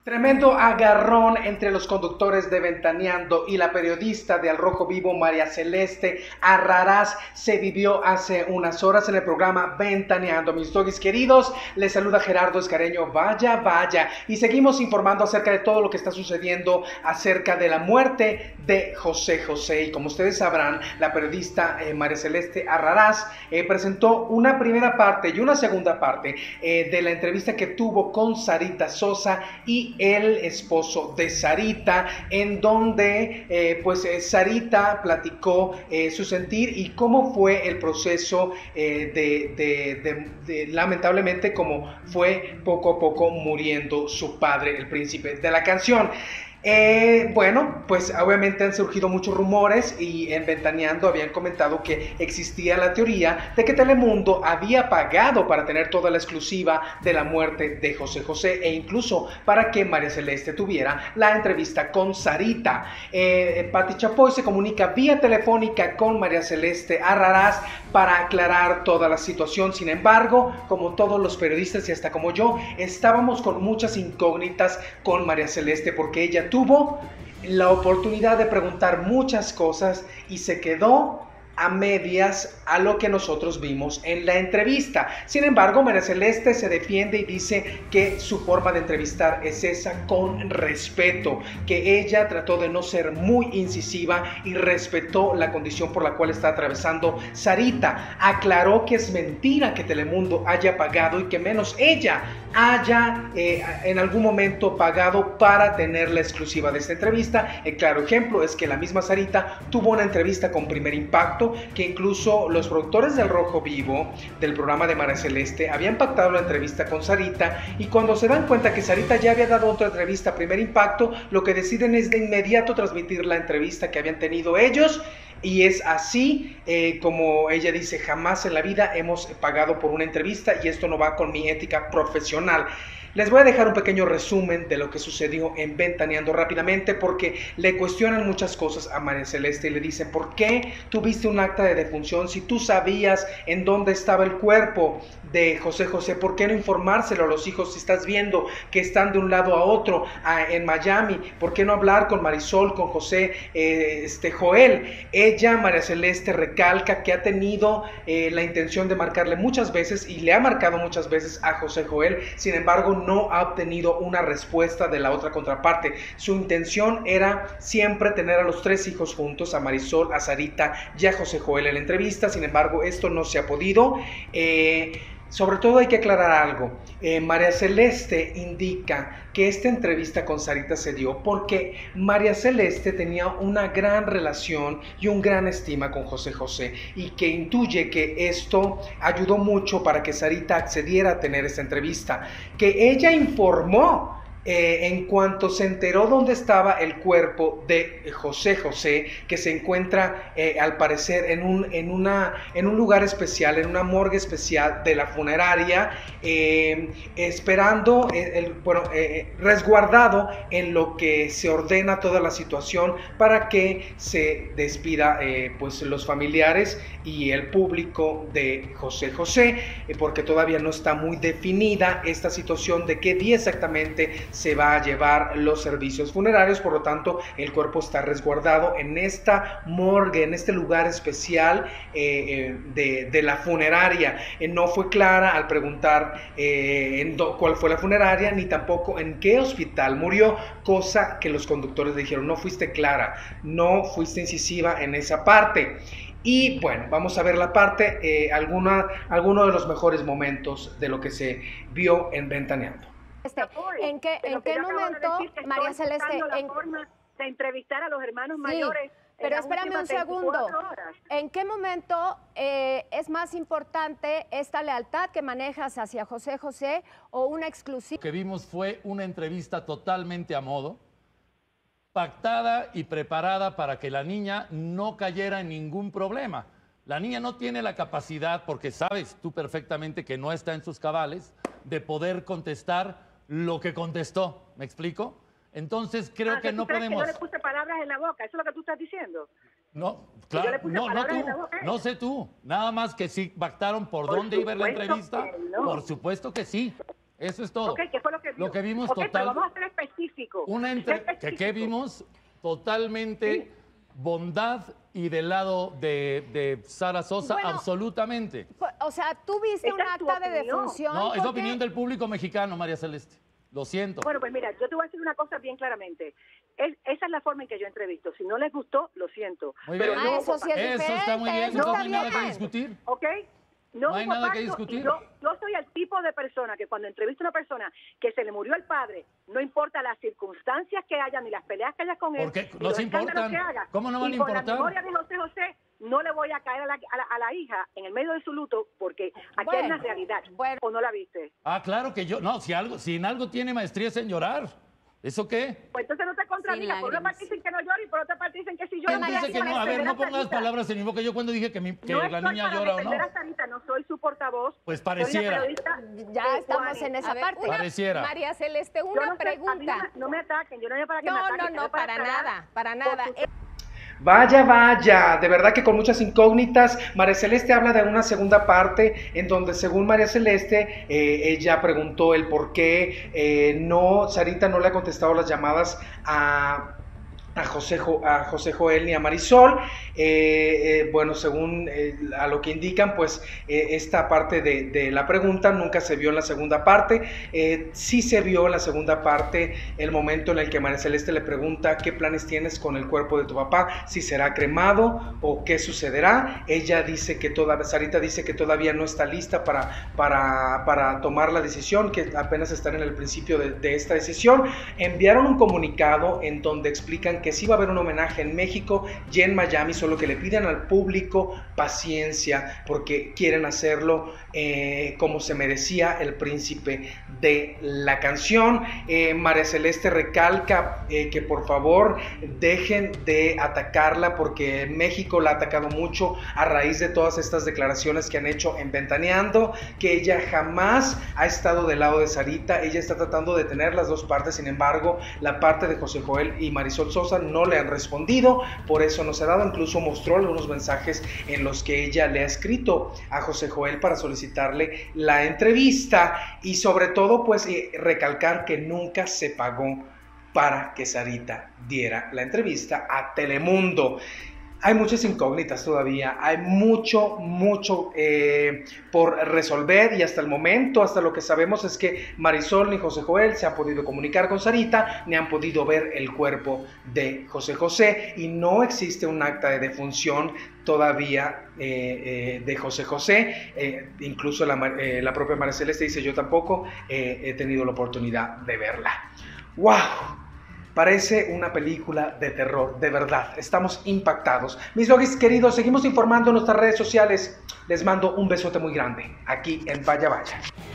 Tremendo agarrón entre los conductores de Ventaneando y la periodista de Al Rojo Vivo, María Celeste Arrarás, se vivió hace unas horas en el programa Ventaneando. Mis doggies queridos, les saluda Gerardo Escareño, vaya, y seguimos informando acerca de todo lo que está sucediendo acerca de la muerte de José José. Y como ustedes sabrán, la periodista María Celeste Arrarás presentó una primera parte y una segunda parte de la entrevista que tuvo con Sarita Sosa y el esposo de Sarita, en donde Sarita platicó su sentir y cómo fue el proceso lamentablemente, cómo fue poco a poco muriendo su padre, el príncipe de la canción. Pues obviamente han surgido muchos rumores y en Ventaneando habían comentado que existía la teoría de que Telemundo había pagado para tener toda la exclusiva de la muerte de José José e incluso para que María Celeste tuviera la entrevista con Sarita. Pati Chapoy se comunica vía telefónica con María Celeste Arrarás para aclarar toda la situación. Sin embargo, como todos los periodistas y hasta como yo, estábamos con muchas incógnitas con María Celeste porque ella tuvo la oportunidad de preguntar muchas cosas y se quedó a medias a lo que nosotros vimos en la entrevista. Sin embargo, María Celeste se defiende y dice que su forma de entrevistar es esa, con respeto, que ella trató de no ser muy incisiva y respetó la condición por la cual está atravesando Sarita. Aclaró que es mentira que Telemundo haya pagado y que menos ella haya en algún momento pagado para tener la exclusiva de esta entrevista. El claro ejemplo es que la misma Sarita tuvo una entrevista con Primer Impacto, que incluso los productores del Rojo Vivo, del programa de María Celeste, habían pactado la entrevista con Sarita, y cuando se dan cuenta que Sarita ya había dado otra entrevista a Primer Impacto, lo que deciden es de inmediato transmitir la entrevista que habían tenido ellos. Y es así como ella dice: jamás en la vida hemos pagado por una entrevista y esto no va con mi ética profesional. Les voy a dejar un pequeño resumen de lo que sucedió en Ventaneando rápidamente, porque le cuestionan muchas cosas a María Celeste y le dicen: ¿por qué tuviste un acta de defunción si tú sabías en dónde estaba el cuerpo de José José? ¿Por qué no informárselo a los hijos si estás viendo que están de un lado a otro en Miami? ¿Por qué no hablar con Marisol, con José Joel? Ella, María Celeste, recalca que ha tenido la intención de marcarle muchas veces y le ha marcado muchas veces a José Joel. Sin embargo, no ha obtenido una respuesta de la otra contraparte. Su intención era siempre tener a los tres hijos juntos, a Marisol, a Sarita y a José Joel en la entrevista. Sin embargo, esto no se ha podido. Sobre todo hay que aclarar algo. María Celeste indica que esta entrevista con Sarita se dio porque María Celeste tenía una gran relación y un gran estima con José José, y que intuye que esto ayudó mucho para que Sarita accediera a tener esta entrevista, que ella informó en cuanto se enteró dónde estaba el cuerpo de José José, que se encuentra al parecer en un lugar especial, en una morgue especial de la funeraria, esperando, resguardado en lo que se ordena toda la situación para que se despida los familiares y el público de José José, porque todavía no está muy definida esta situación de qué día exactamente se va a llevar los servicios funerarios. Por lo tanto, el cuerpo está resguardado en esta morgue, en este lugar especial de la funeraria. No fue clara al preguntar cuál fue la funeraria, ni tampoco en qué hospital murió, cosa que los conductores le dijeron: no fuiste clara, no fuiste incisiva en esa parte. Y bueno, vamos a ver la parte, alguno de los mejores momentos de lo que se vio en Ventaneando. ¿En qué momento, María Celeste, la forma de entrevistar a los hermanos mayores? Pero espérame un segundo. ¿En qué momento es más importante esta lealtad que manejas hacia José José o una exclusiva? Lo que vimos fue una entrevista totalmente a modo, pactada y preparada para que la niña no cayera en ningún problema. La niña no tiene la capacidad, porque sabes tú perfectamente que no está en sus cabales, de poder contestar lo que contestó. ¿Me explico? Entonces creo que no podemos... Que yo le puse palabras en la boca, ¿eso es lo que tú estás diciendo? No, claro, no tú, no sé tú. Nada más que sí pactaron por dónde iba la entrevista. No. Por supuesto que sí. Eso es todo. Ok, ¿qué fue lo que vio? Lo que vimos Ok, pero total. vamos a ser específicos. ¿Qué vimos? Totalmente bondad y del lado de Sara Sosa, Bueno, absolutamente. O sea, ¿tú viste Esa un es tu acta de opinión. defunción? No, es la porque- opinión del público mexicano, María Celeste. Lo siento. Bueno, pues mira, yo te voy a decir una cosa bien claramente. Esa es la forma en que yo entrevisto. Si no les gustó, lo siento. Muy Pero bien. no, eso sí es Eso está muy bien. diferente, Entonces eso no hay nada está que bien. discutir. ¿ok? No hay hubo nada que pacto, y discutir. yo soy el tipo de persona que cuando entrevisto a una persona que se le murió el padre, no importa las circunstancias que haya, ni las peleas que haya con él, ¿Por qué? ni Nos los escándalos importan. que haga. ¿Cómo no van a y con la importar? memoria de José José, no le voy a caer a la hija en el medio de su luto, porque aquí hay una Bueno, realidad. bueno. ¿O no la viste? Ah, claro que yo. No, si en algo tiene maestría es en llorar. ¿Eso qué? Pues entonces no te contradigas. Por una lágrimas. parte dicen que no llore y por otra parte dicen que sí ¿Quién llora. dice que no? A ver, no pongas palabras en mi boca. Yo cuando dije que No la estoy niña para llora o no. defender a Sarita, no soy su portavoz. Pues Soy una pareciera. periodista Ya estamos Juani. en esa A ver, parte. Pareciera. María Celeste, Yo una no sé, a mí pregunta. no me ataquen, yo no voy para que me No, ataquen. no, yo voy para aclarar nada, para por nada. su- Vaya, vaya, de verdad que con muchas incógnitas. María Celeste habla de una segunda parte en donde, según María Celeste, ella preguntó el por qué Sarita no le ha contestado las llamadas a José Joel ni a Marisol. Bueno, según a lo que indican, pues esta parte de la pregunta nunca se vio en la segunda parte. Sí se vio en la segunda parte el momento en el que María Celeste le pregunta qué planes tienes con el cuerpo de tu papá, si será cremado o qué sucederá. Ella dice que Sarita dice que todavía no está lista para tomar la decisión, que apenas están en el principio de esta decisión. Enviaron un comunicado en donde explican que sí va a haber un homenaje en México y en Miami, solo que le piden al público paciencia porque quieren hacerlo como se merecía el príncipe de la canción. María Celeste recalca que por favor dejen de atacarla porque México la ha atacado mucho a raíz de todas estas declaraciones que han hecho en Ventaneando, que ella jamás ha estado del lado de Sarita. Ella está tratando de tener las dos partes, sin embargo la parte de José Joel y Marisol Sosa no le han respondido, por eso no se ha dado. Incluso mostró algunos mensajes en los que ella le ha escrito a José Joel para solicitarle la entrevista y sobre todo pues recalcar que nunca se pagó para que Sarita diera la entrevista a Telemundo. Hay muchas incógnitas todavía, hay mucho por resolver y hasta el momento, hasta lo que sabemos es que Marisol ni José Joel se han podido comunicar con Sarita, ni han podido ver el cuerpo de José José y no existe un acta de defunción todavía de José José. Incluso la propia María Celeste dice: yo tampoco he tenido la oportunidad de verla. ¡Wow! Parece una película de terror, de verdad. Estamos impactados. Mis doggies queridos, seguimos informando en nuestras redes sociales. Les mando un besote muy grande aquí en Vaya Vaya.